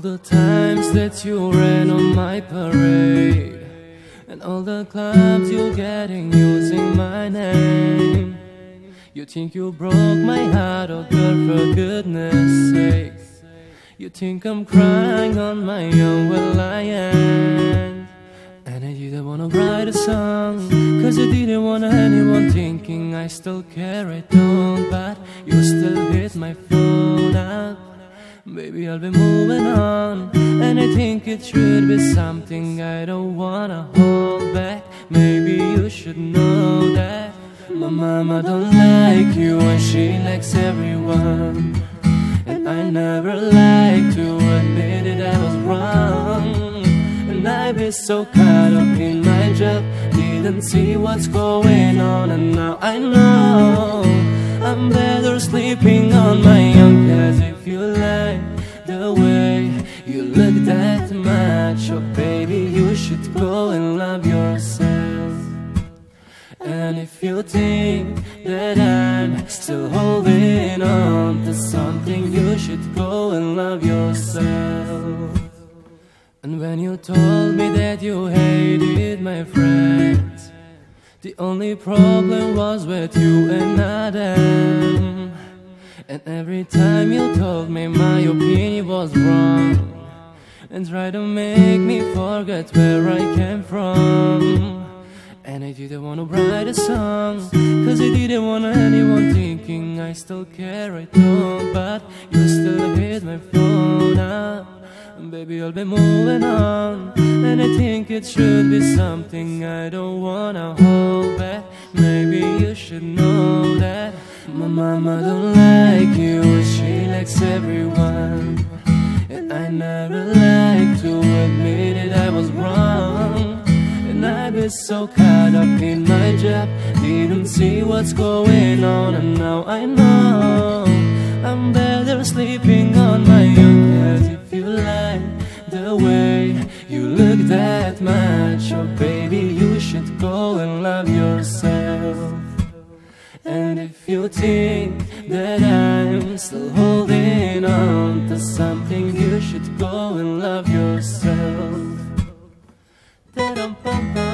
the times that you ran on my parade, and all the clubs you're getting using my name. You think you broke my heart, oh girl, for goodness sake. You think I'm crying on my own, well I ain't. And I didn't wanna write a song, cause I didn't want anyone thinking I still carried on. But you still hit my phone up. Baby, I'll be moving on, and I think it should be something I don't wanna hold back. Maybe you should know that my mama don't like you and she likes everyone. And I never like to admit it, I was wrong. And I've been so caught up in my job, didn't see what's going on. And now I know I'm better sleeping on my own. Cause if you like the way you look that much, oh baby, you should go and love yourself. And if you think that I'm still holding on to something, you should go and love yourself. And when you told me that you hated my friends, the only problem was with you and not them. And every time you told me my opinion was wrong, and tried to make me forget where I came from. And I didn't want to write a song, cause I didn't want anyone thinking I still carried on. But you still hit my phone up. And baby, I'll be moving on, and I think it should be something I don't wanna hold back. Maybe you should know that my mama don't like you, she likes everyone. And I never like to admit it, I was wrong. And I've been so caught up in my job, didn't see what's going on. And now I know I'm better sleeping on my own. Cause if you like the way you look that much, oh baby, you should go and love yourself. And if you think that I'm still holding on to something, you should go and love yourself. Da-dum-bum-bum.